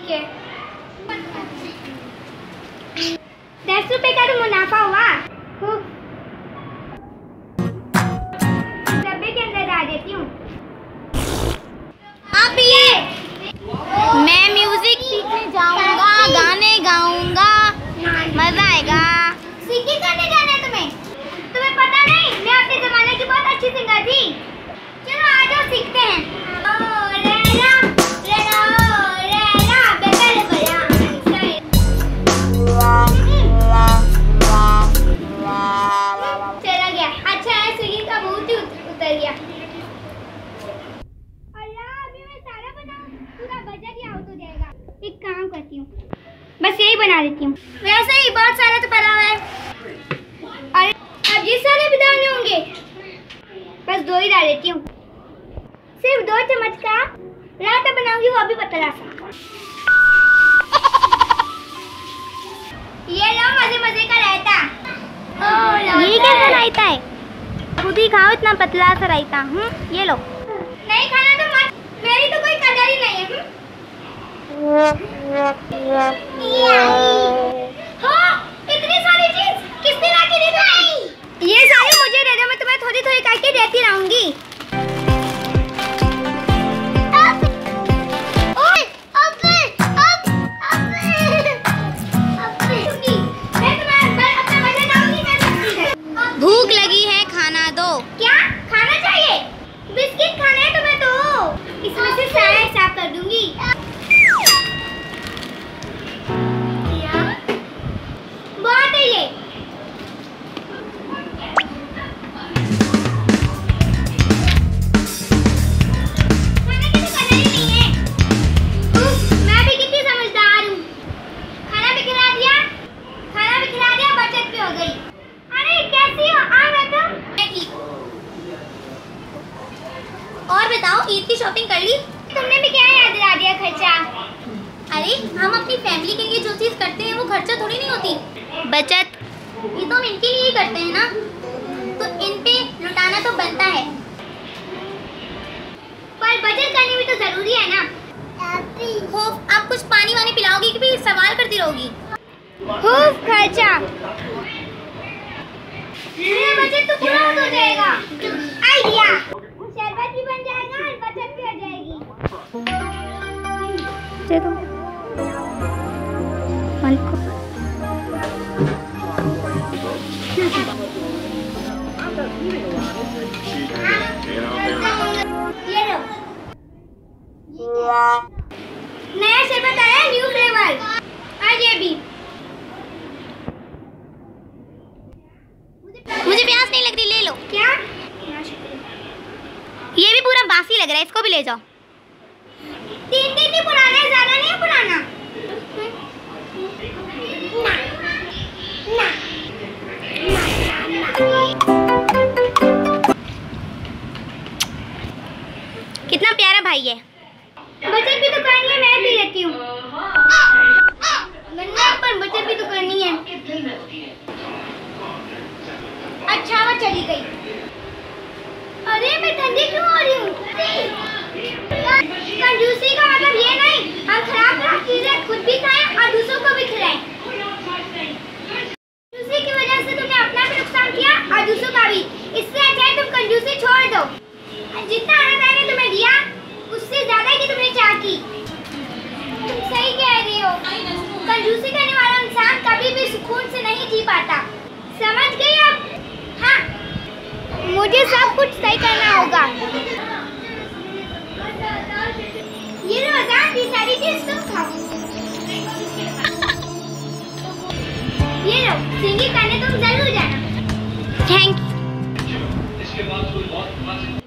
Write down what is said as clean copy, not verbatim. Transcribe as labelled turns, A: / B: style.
A: ठीक है। 10 रुपए का तो मुनाफा हुआ। डब्बे के अंदर डाल देती हूँ। आप ये मैं म्यूजिक सीखने जाऊंगा, गाने गाऊंगा, मजा आएगा। सिंगिंग करने जाना है तुम्हें? तुम्हें पता नहीं मैं अपने जमाने की बहुत अच्छी सिंगर थी। चलो आ जाओ सीखते हैं। चला गया। अच्छा है सिंगिंग का भूत ही उतर गया। अभी मैं सारा बनाऊं, पूरा बजट ही आउट हो जाएगा। एक काम करती हूँ, बस यही बना देती हूँ। वैसे ही बहुत सारा तो पड़ा हुआ है। अरे अब ये सारे भी डालने होंगे, बस 2 ही डाल देती हूँ। सिर्फ 2 चम्मच का रायता बनाऊंगी, वो अभी पतला सा। ये लो मजे मजे का रायता। ये कैसा रायता है? खुद ही खाओ इतना पतला सा रायता। ये लो। नहीं खाना तो मत, मेरी तो कोई कदर ही नहीं है। इतनी सारी चीज किसने ला के दी तुम्हें? ये सारी मुझे दे दो, मैं तुम्हें थोड़ी थोड़ी करके देती रहूंगी। भूख लगी है, खाना दो। क्या खाना चाहिए? बिस्किट खाने हैं तुम्हें तो इसमें से सारा हिसाब कर दूंगी। बहुत है ये। खाना की तो कदर ही नहीं है। मैं भी कितनी समझदार हूँ। खाना भी खिला दिया, बचत भी हो गई। अरे कैसी हो? आ बैठो। और बताओ, ईद की शॉपिंग कर ली? तुमने भी क्या याद दिला दिया खर्चा? अरे हम अपनी फैमिली के लिए जो चीज करते हैं वो खर्चा थोड़ी नहीं होती, बचत। ये तो हम इनके लिए ही करते हैं ना, तो इन पे लुटाना तो बनता है। पर बचत करनी भी तो जरूरी है ना। आप कुछ पानी वानी पिलाओगी कि भी सवाल करती रहोगी? खूब खर्चा, मेरा बजट तो पूरा हो जाएगा। आइडिया, शरबत भी बन जाएगा और बचत भी हो जाएगी। चलो ये लो, नया शरबत आया, न्यू फ्लेवर। और ये भी। मुझे प्यास नहीं लग रही, ले लो। क्या? ये भी पूरा बासी लग रहा है, इसको भी ले जाओ। 3 दिन ही पुराना है, ज्यादा नहीं है पुराना। कितना प्यारा भाई है। बचत भी तो करनी है, मैं भी लेती हूँ। पर बचत भी तो करनी है। अच्छा वो चली गई। अरे मैं ठंडी क्यों हो रही हूँ? कंजूसी का मतलब ये नहीं हम खराब चीजें खुद भी खाएं और दूसरों को भी खिलाएं। कंजूसी की वजह से तुमने अपना भी नुकसान किया और दूसरों का भी। इससे अच्छा है तुम कंजूसी छोड़ दो। जितना अल्लाह ने तुम्हें दिया उससे ज्यादा की तुमने चाह की। तुम सही कह रही हो। कंजूसी करने वाला इंसान कभी भी सुकून से नहीं जी पाता। समझ गई अब? हाँ, मुझे सब कुछ सही करना होगा। ये रोजाना की सारी चीज तुम खाओ। ये लो, सिंगिंग करने तुम जरूर जाना। थैंक्स।